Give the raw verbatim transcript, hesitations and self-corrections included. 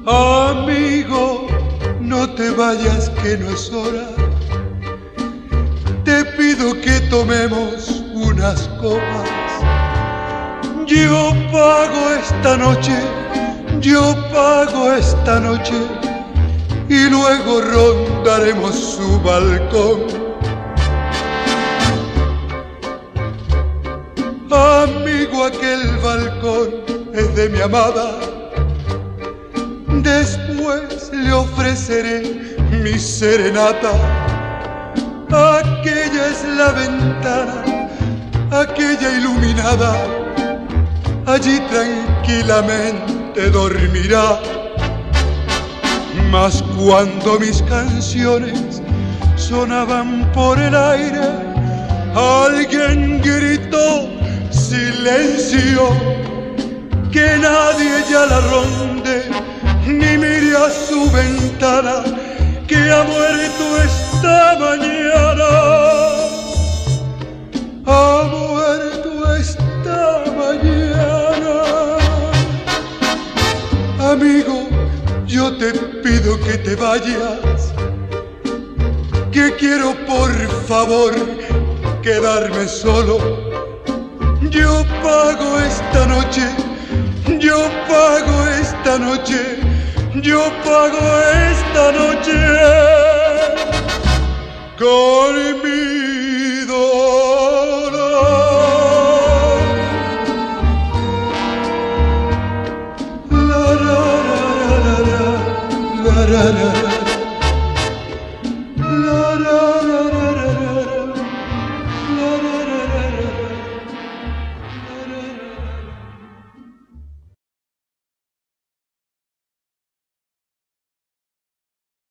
Amigo, no te vayas que no es hora. Te pido que tomemos unas copas. Yo pago esta noche, yo pago esta noche, y luego rondaremos su balcón. Amigo, aquel balcón es de mi amada. Después le ofreceré mi serenata. Aquella es la ventana, aquella iluminada. Allí tranquilamente dormirá. Mas cuando mis canciones sonaban por el aire, alguien gritó: silencio, que nadie ya la ronde, ni mire a su ventana, que ha muerto esta mañana. Ha muerto esta mañana. Amigo, yo te pido que te vayas, que quiero por favor quedarme solo. Yo pago esta noche, yo pago esta noche, yo pago esta noche con mi dolor. La la la la la la la la.